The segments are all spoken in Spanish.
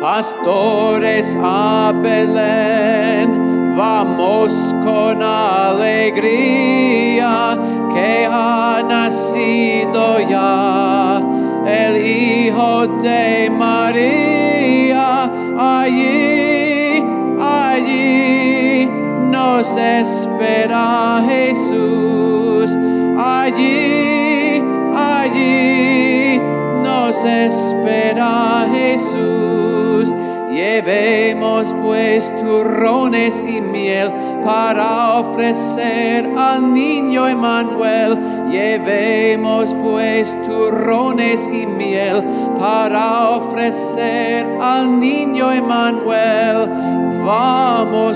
Pastores a Belén, vamos con alegría, que ha nacido ya el Hijo de María. Allí nos espera Jesús. Allí nos espera Jesús. Llevemos pues turrones y miel para ofrecer al niño Emmanuel. Llevemos pues turrones y miel para ofrecer al niño Emmanuel. Vamos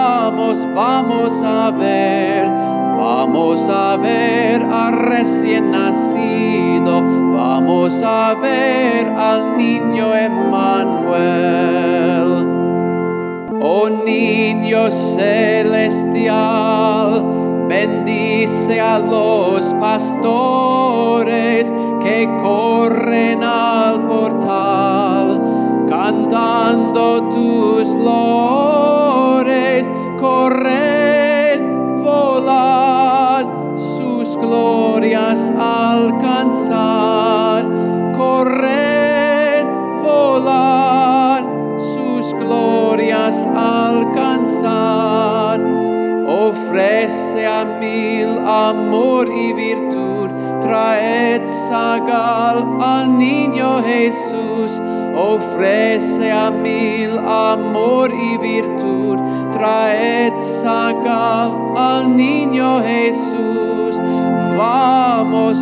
a ver al recién nacido, vamos a ver al niño Emmanuel. Oh niño celestial, bendice a los pastores que corren al portal, cantando tus loores. Corred, volad, sus glorias alcanzar. Corred, volad, sus glorias alcanzar. Ofrece a mil amor y virtud, traed sagal al niño Jesús. Ofrece a mil amor y virtud, traed sagal al niño Jesús. Vamos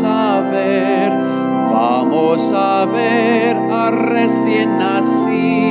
a ver al recién nacido.